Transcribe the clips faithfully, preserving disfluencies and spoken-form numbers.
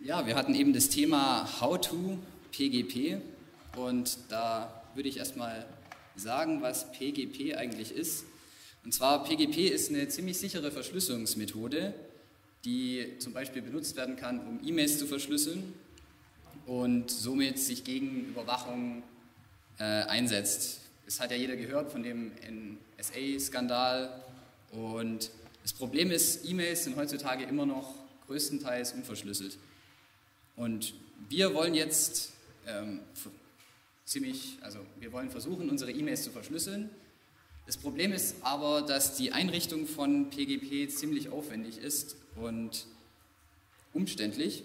Ja, wir hatten eben das Thema How to P G P und da würde ich erstmal sagen, was P G P eigentlich ist. Und zwar P G P ist eine ziemlich sichere Verschlüsselungsmethode, die zum Beispiel benutzt werden kann, um E-Mails zu verschlüsseln und somit sich gegen Überwachung äh, einsetzt. Es hat ja jeder gehört von dem N S A-Skandal und das Problem ist, E-Mails sind heutzutage immer noch größtenteils unverschlüsselt. Und wir wollen jetzt ähm, ziemlich, also wir wollen versuchen, unsere E-Mails zu verschlüsseln. Das Problem ist aber, dass die Einrichtung von P G P ziemlich aufwendig ist und umständlich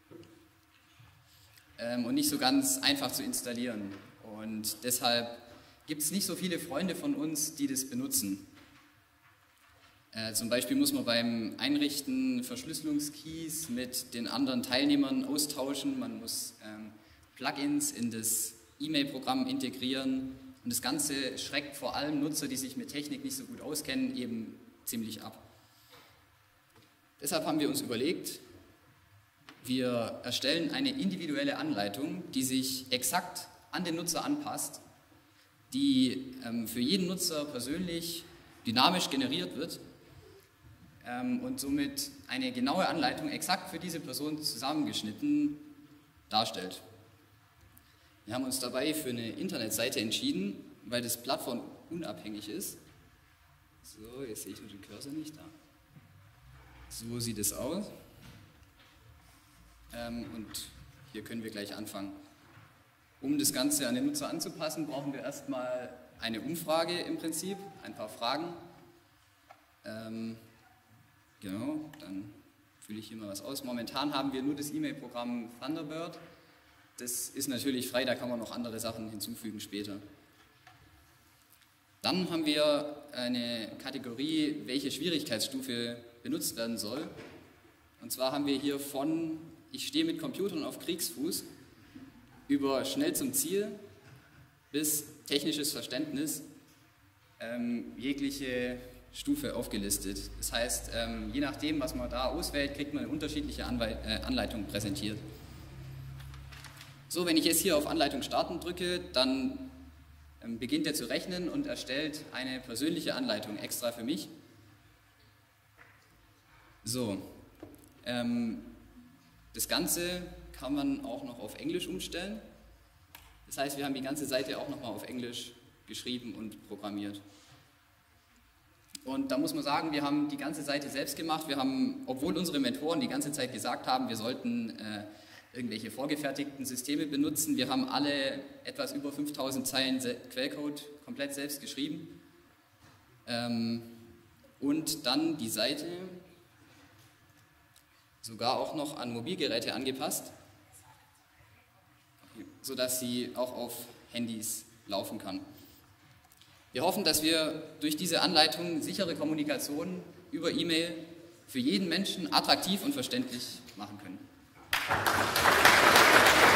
ähm, und nicht so ganz einfach zu installieren. Und deshalb gibt es nicht so viele Freunde von uns, die das benutzen. Äh, zum Beispiel muss man beim Einrichten Verschlüsselungskeys mit den anderen Teilnehmern austauschen, man muss ähm, Plugins in das E-Mail-Programm integrieren und das Ganze schreckt vor allem Nutzer, die sich mit Technik nicht so gut auskennen, eben ziemlich ab. Deshalb haben wir uns überlegt, wir erstellen eine individuelle Anleitung, die sich exakt an den Nutzer anpasst, die ähm, für jeden Nutzer persönlich dynamisch generiert wird ähm, und somit eine genaue Anleitung exakt für diese Person zusammengeschnitten darstellt. Wir haben uns dabei für eine Internetseite entschieden, weil das plattformunabhängig ist. So, jetzt sehe ich nur den Cursor nicht da. So sieht es aus. Ähm, und hier können wir gleich anfangen. Um das Ganze an den Nutzer anzupassen, brauchen wir erstmal eine Umfrage im Prinzip, ein paar Fragen. Ähm, genau, dann fülle ich hier mal was aus. Momentan haben wir nur das E-Mail-Programm Thunderbird. Das ist natürlich frei, da kann man noch andere Sachen hinzufügen später. Dann haben wir eine Kategorie, welche Schwierigkeitsstufe benutzt werden soll. Und zwar haben wir hier von ich stehe mit Computern auf Kriegsfuß über schnell zum Ziel bis technisches Verständnis ähm, jegliche Stufe aufgelistet. Das heißt, ähm, je nachdem, was man da auswählt, kriegt man eine unterschiedliche Anwei äh, Anleitung präsentiert. So, wenn ich jetzt hier auf Anleitung starten drücke, dann ähm, beginnt er zu rechnen und erstellt eine persönliche Anleitung extra für mich. So, ähm, das Ganze kann man auch noch auf Englisch umstellen. Das heißt, wir haben die ganze Seite auch nochmal auf Englisch geschrieben und programmiert. Und da muss man sagen, wir haben die ganze Seite selbst gemacht. Wir haben, obwohl unsere Mentoren die ganze Zeit gesagt haben, wir sollten äh, irgendwelche vorgefertigten Systeme benutzen, wir haben alle etwas über fünftausend Zeilen Quellcode komplett selbst geschrieben. Ähm, und dann die Seite sogar auch noch an Mobilgeräte angepasst, sodass sie auch auf Handys laufen kann. Wir hoffen, dass wir durch diese Anleitung sichere Kommunikation über E-Mail für jeden Menschen attraktiv und verständlich machen können.